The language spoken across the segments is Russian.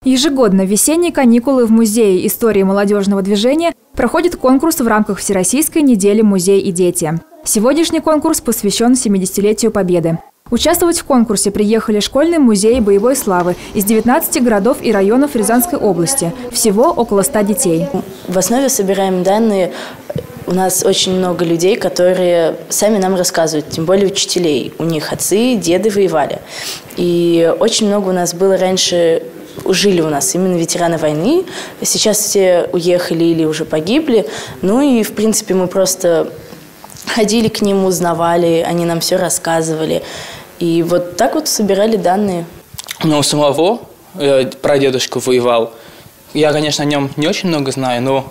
Ежегодно в весенние каникулы в Музее истории молодежного движения проходит конкурс в рамках Всероссийской недели «Музей и дети». Сегодняшний конкурс посвящен 70-летию Победы. Участвовать в конкурсе приехали школьные музеи боевой славы из 19 городов и районов Рязанской области. Всего около 100 детей. В основе собираем данные. У нас очень много людей, которые сами нам рассказывают, тем более учителей. У них отцы, деды воевали. И очень много у нас было раньше, жили у нас именно ветераны войны. Сейчас все уехали или уже погибли. Ну и, в принципе, мы просто ходили к ним, узнавали, они нам все рассказывали. И вот так вот собирали данные. У самого прадедушка воевал. Я, конечно, о нем не очень много знаю, но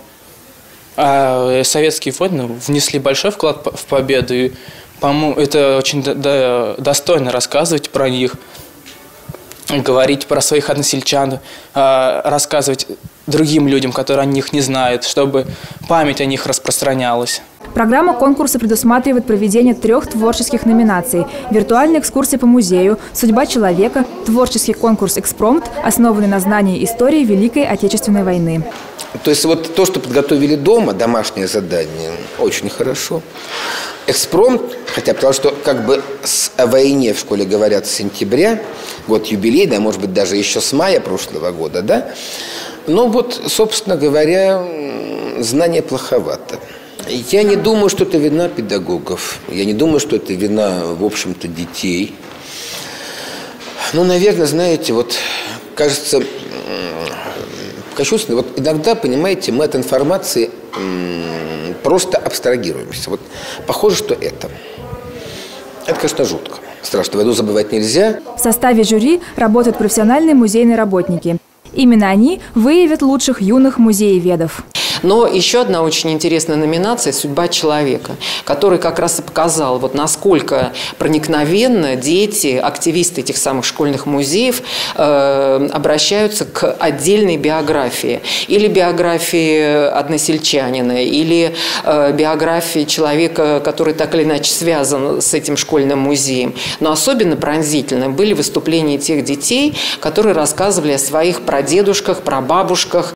советские войны внесли большой вклад в победу. И, по-моему, это очень достойно рассказывать про них, говорить про своих односельчан, рассказывать другим людям, которые о них не знают, чтобы память о них распространялась. Программа конкурса предусматривает проведение 3 творческих номинаций: виртуальная экскурсия по музею, судьба человека, творческий конкурс «Экспромт», основанный на знании истории Великой Отечественной войны. То есть вот то, что подготовили дома, домашнее задание, очень хорошо. Экспромт, хотя потому что как бы о войне в школе говорят с сентября, год юбилей, да, может быть, даже еще с мая прошлого года, да. Но вот, собственно говоря, знания плоховато. Я не думаю, что это вина педагогов. Я не думаю, что это вина, в общем-то, детей. Ну, наверное, знаете, вот, кажется, кощунственно. Вот иногда, понимаете, мы от информации просто абстрагируемся. Вот похоже, что это, конечно, жутко. Страшно, войну забывать нельзя. В составе жюри работают профессиональные музейные работники. Именно они выявят лучших юных музееведов. Но еще одна очень интересная номинация – «Судьба человека», который как раз и показал, вот насколько проникновенно дети, активисты этих самых школьных музеев обращаются к отдельной биографии. Или биографии односельчанина, или биографии человека, который так или иначе связан с этим школьным музеем. Но особенно пронзительны были выступления тех детей, которые рассказывали о своих прадедушках, прабабушках.